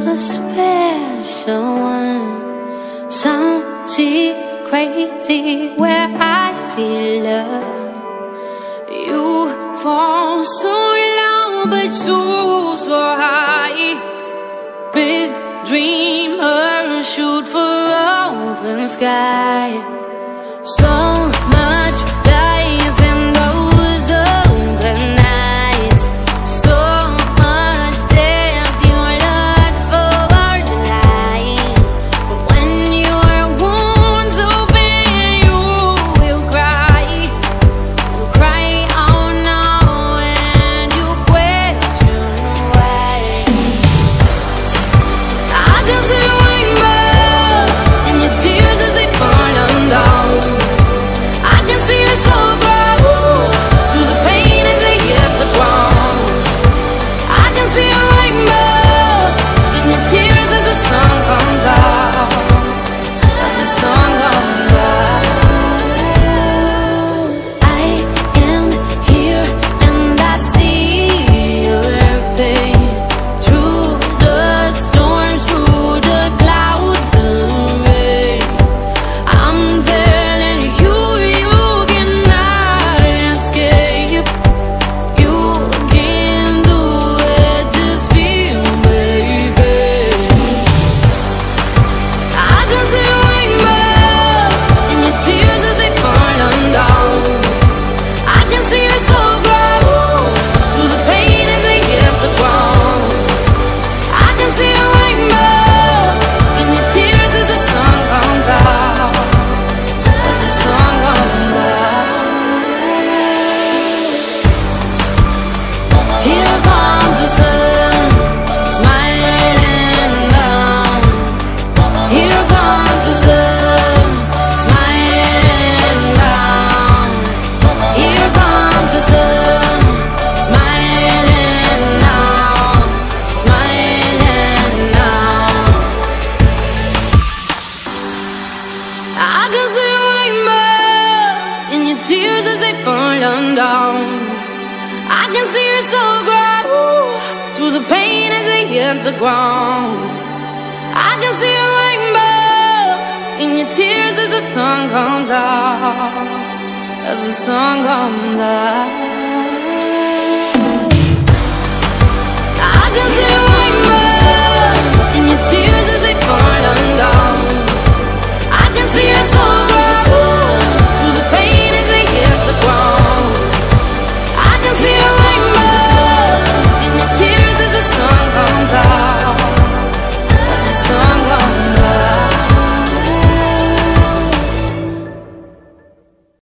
a special one, something crazy where I see love. You fall so low but so high. Big dreamer, shoot for open sky. So much life in those open eyes, so much depth you look for the light. But when your wounds open, you will cry. You'll cry out now and you question why. I can see a rainbow in your tears as they fall down. I can see your soul grow through the pain as they hit the ground. I can see a rainbow in your tears as the sun comes out. As the sun comes out. I am here and I see your pain through the storm, through the clouds, the rain. I'm telling you, you cannot escape. You can do it, just feel, baby. I can see a rainbow in your tears as they fall down. I can see your soul grow through the pain as they hit the ground. I can see a rainbow in your tears as the sun comes out. As the sun comes out. Here comes the sun, smiling down. Here comes the sun, smiling down. Here comes the sun, smiling now, smiling now. I can see a rainbow in your tears as they fall down. I can see your soul grow through the pain as they hit the ground. I can see a rainbow in your tears as the sun comes out. As the sun comes out.